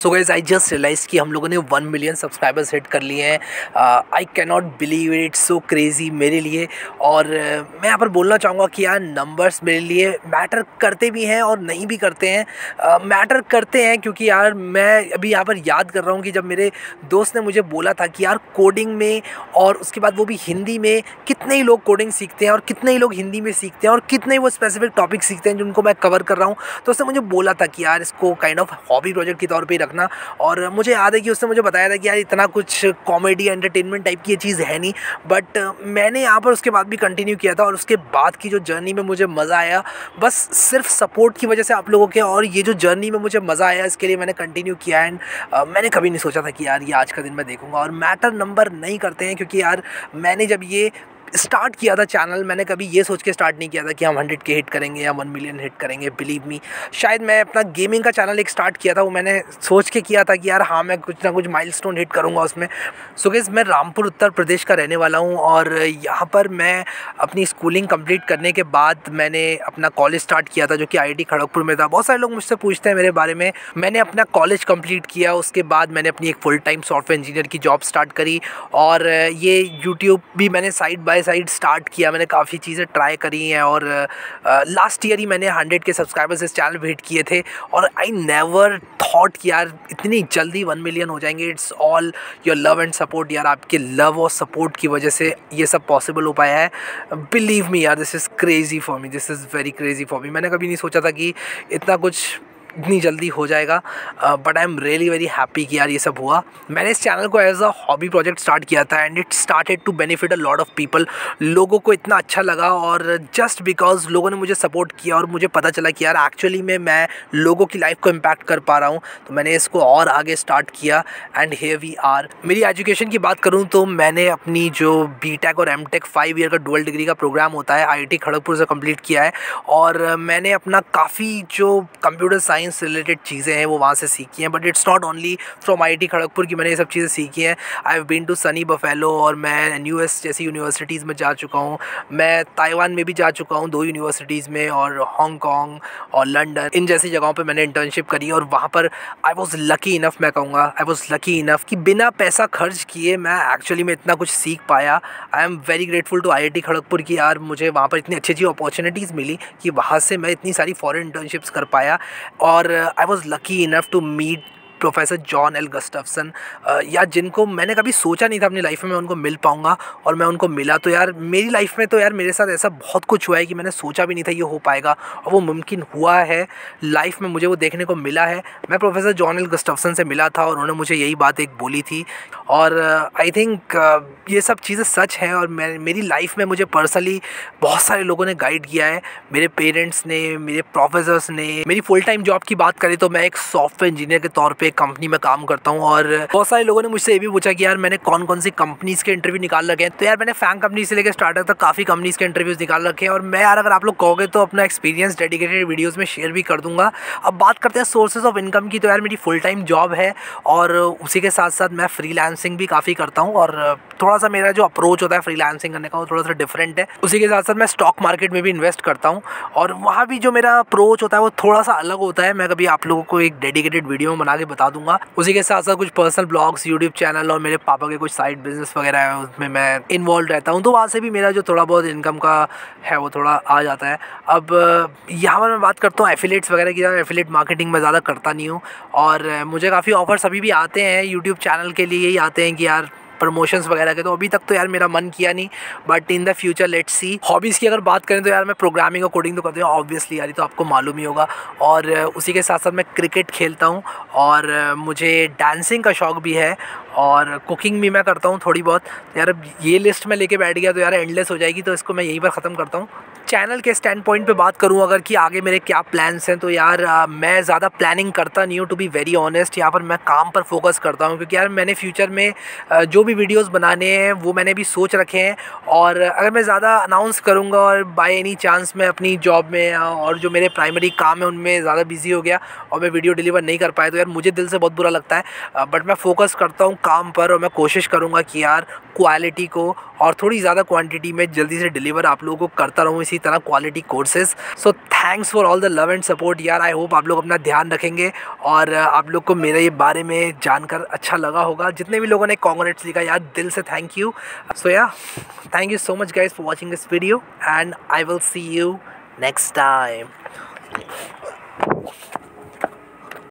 So guys I just realize कि हम लोगों ने 1 मिलियन सब्सक्राइबर्स हिट कर लिए हैं। I can not believe it, so crazy मेरे लिए। और मैं यहाँ पर बोलना चाहूँगा कि यार नंबर्स मेरे लिए मैटर करते भी हैं और नहीं भी करते हैं। मैटर करते हैं क्योंकि यार मैं अभी यहाँ पर याद कर रहा हूँ कि जब मेरे दोस्त ने मुझे बोला था कि यार कोडिंग में और उसके बाद वो भी हिंदी में कितने ही लोग कोडिंग सीखते हैं और कितने ही लोग हिंदी में सीखते हैं और कितने ही वो स्पेसिफिक टॉपिक सीखते हैं जिनको मैं कवर कर रहा हूँ। तो उसने मुझे बोला था कि यार इसको काइंड ऑफ हॉबी प्रोजेक्ट के तौर पे रखना। और मुझे याद है कि उसने मुझे बताया था कि यार इतना कुछ कॉमेडी एंटरटेनमेंट टाइप की ये चीज़ है नहीं, बट मैंने यहाँ पर उसके बाद भी कंटिन्यू किया था। और उसके बाद की जो जर्नी में मुझे मज़ा आया बस सिर्फ सपोर्ट की वजह से आप लोगों के, और ये जो जर्नी में मुझे मज़ा आया इसके लिए मैंने कंटिन्यू किया। एंड मैंने कभी नहीं सोचा था कि यार ये आज का दिन मैं देखूँगा। और मैटर नंबर नहीं करते हैं क्योंकि यार मैंने जब ये स्टार्ट किया था चैनल, मैंने कभी ये सोच के स्टार्ट नहीं किया था कि हम 100K हिट करेंगे या 1 मिलियन हिट करेंगे। बिलीव मी, शायद मैं अपना गेमिंग का चैनल एक स्टार्ट किया था, वो मैंने सोच के किया था कि यार हाँ मैं कुछ ना कुछ माइलस्टोन हिट करूँगा उसमें। सो गाइस मैं रामपुर उत्तर प्रदेश का रहने वाला हूँ और यहाँ पर मैं अपनी स्कूलिंग कंप्लीट करने के बाद मैंने अपना कॉलेज स्टार्ट किया था जो कि IIT खड़गपुर में था। बहुत सारे लोग मुझसे पूछते हैं मेरे बारे में। मैंने अपना कॉलेज कंप्लीट किया, उसके बाद मैंने अपनी एक फुल टाइम सॉफ्टवेयर इंजीनियर की जॉब स्टार्ट करी और ये यूट्यूब भी मैंने साइड बाय साइड स्टार्ट किया। मैंने काफ़ी चीज़ें ट्राई करी हैं और लास्ट ईयर ही मैंने 100K सब्सक्राइबर्स इस चैनल पे हिट किए थे। और आई नेवर थॉट कि यार इतनी जल्दी 1 मिलियन हो जाएंगे। It's all your love and support यार, आपके लव और सपोर्ट की वजह से ये सब पॉसिबल हो पाया है। बिलीव मी यार, this is crazy for me, this is very crazy for me. मैंने कभी नहीं सोचा था कि इतना कुछ इतनी जल्दी हो जाएगा, but I am really very happy कि यार ये सब हुआ। मैंने इस चैनल को as a hobby project start किया था and it started to benefit a lot of people. लोगों को इतना अच्छा लगा और जस्ट बिकॉज लोगों ने मुझे सपोर्ट किया और मुझे पता चला कि यार एक्चुअली में मैं लोगों की लाइफ को इम्पैक्ट कर पा रहा हूँ, तो मैंने इसको और आगे स्टार्ट किया एंड हियर वी आर। मेरी एजुकेशन की बात करूँ तो मैंने अपनी जो BTech और MTech 5 ईयर का डुअल डिग्री का प्रोग्राम होता है IIT खड़गपुर से कंप्लीट किया है। और मैंने अपना काफ़ी जो कंप्यूटर साइंस रिलेटेड चीज़ें हैं वो वहाँ से सीखी हैं, but it's not only from IIT Kharagpur की मैंने ये सब चीज़ें सीखी हैं। I have been to SUNY Buffalo और मैं US जैसी यूनिवर्सिटीज़ में जा चुका हूँ। मैं ताइवान में भी जा चुका हूँ 2 यूनिवर्सिटीज़ में, और हांगकॉन्ग और लंदन, इन जैसी जगहों पे मैंने इंटर्नशिप करी। और वहाँ पर आई वॉज लकी इनफ, मैं कहूँगा आई वॉज लकी इनफ कि बिना पैसा खर्च किए मैं एक्चुअली में इतना कुछ सीख पाया। I am very grateful to IIT Kharagpur की यार मुझे वहाँ पर इतनी अच्छी अच्छी अपॉर्चुनिटीज़ मिली कि वहाँ से मैं इतनी सारी फॉरेन इंटर्नशिप्स कर पाया। और I was lucky enough to meet professor John L Gustafson, यार जिनको मैंने कभी सोचा नहीं था अपनी लाइफ में मैं उनको मिल पाऊँगा, और मैं उनको मिला। तो यार मेरी लाइफ में तो यार मेरे साथ ऐसा बहुत कुछ हुआ है कि मैंने सोचा भी नहीं था ये हो पाएगा, और वो मुमकिन हुआ है लाइफ में, मुझे वो देखने को मिला है। मैं प्रोफेसर जॉन एल गस्टफ्सन से मिला था और उन्होंने मुझे यही बात एक बोली थी। और आई थिंक ये सब चीज़ें सच हैं। और मेरी लाइफ में मुझे पर्सनली बहुत सारे लोगों ने गाइड किया है, मेरे पेरेंट्स ने, मेरे प्रोफेसर्स ने। मेरी फुल टाइम जॉब की बात करें तो मैं एक सॉफ्टवेयर इंजीनियर के तौर पे कंपनी में काम करता हूँ। और बहुत सारे लोगों ने मुझसे ये भी पूछा कि यार मैंने कौन कौन सी कंपनीज़ के इंटरव्यू निकाल रखे हैं। तो यार मैंने फैंग कंपनी से लेकर स्टार्टअप तक काफ़ी कंपनीज़ के इंटरव्यूज़ निकाल रखे हैं। और मैं यार अगर आप लोग कहोगे तो अपना एक्सपीरियंस डेडिकेटेड वीडियोज़ में शेयर भी कर दूँगा। अब बात करते हैं सोर्सेज ऑफ इनकम की, तो यार मेरी फुल टाइम जॉब है और उसी के साथ साथ मैं फ्रीलांसिंग भी काफ़ी करता हूँ। और थोड़ा सा मेरा जो अप्रोच होता है फ्रीलांसिंग करने का वो थोड़ा सा डिफरेंट है। उसी के साथ साथ मैं स्टॉक मार्केट में भी इन्वेस्ट करता हूँ, और वहाँ भी जो मेरा अप्रोच होता है वो थोड़ा सा अलग होता है। मैं कभी आप लोगों को एक डेडिकेटेड वीडियो में बना के बता दूंगा। उसी के साथ साथ कुछ पर्सनल ब्लॉग्स, यूट्यूब चैनल और मेरे पापा के कुछ साइड बिजनेस वगैरह है उसमें मैं इन्वॉल्व रहता हूँ, तो वहाँ से भी मेरा जो थोड़ा बहुत इनकम का है वो थोड़ा आ जाता है। अब यहाँ पर मैं बात करता हूँ एफिलिएट्स वगैरह की। एफिलिएट मार्केटिंग मैं ज़्यादा करता नहीं हूँ, और मुझे काफ़ी ऑफर्स अभी भी आते हैं यूट्यूब चैनल के लिए ही आते हैं कि यार प्रमोशंस वगैरह के। तो अभी तक तो यार मेरा मन किया नहीं, but in the future let's see. Hobbies की अगर बात करें तो यार मैं प्रोग्रामिंग और कोडिंग तो करती हूँ ऑब्वियसली यार, ये तो आपको मालूम ही होगा। और उसी के साथ साथ मैं क्रिकेट खेलता हूँ, और मुझे डांसिंग का शौक़ भी है, और कुकिंग भी मैं करता हूँ थोड़ी बहुत। यार ये लिस्ट में लेके बैठ गया तो यार एंडलेस हो जाएगी, तो इसको मैं यहीं पर ख़त्म करता हूँ। चैनल के स्टैंड पॉइंट पे बात करूँ अगर कि आगे मेरे क्या प्लान्स हैं, तो यार मैं ज़्यादा प्लानिंग करता नहीं हूँ टू बी वेरी ऑनेस्ट। यहाँ पर मैं काम पर फोकस करता हूँ क्योंकि यार मैंने फ्यूचर में जो भी वीडियोस बनाने हैं वो मैंने भी सोच रखे हैं। और अगर मैं ज़्यादा अनाउंस करूँगा और बाय एनी चांस मैं अपनी जॉब में और जो मेरे प्राइमरी काम है उनमें ज़्यादा बिजी हो गया और मैं वीडियो डिलीवर नहीं कर पाया, तो यार मुझे दिल से बहुत बुरा लगता है। बट मैं फोकस करता हूँ काम पर, और मैं कोशिश करूँगा कि यार क्वालिटी को और थोड़ी ज़्यादा क्वांटिटी में जल्दी से डिलीवर आप लोगों को करता रहूँ इसी इसी तरह quality courses. So thanks for all the love and support यार। आई होप आप लोग अपना ध्यान रखेंगे और आप लोग को मेरे ये बारे में जानकर अच्छा लगा होगा। जितने भी लोगों ने कॉन्ग्रेट्स लिखा यार, दिल से thank you. So yeah thank you so much guys for watching this video and I will see you next time.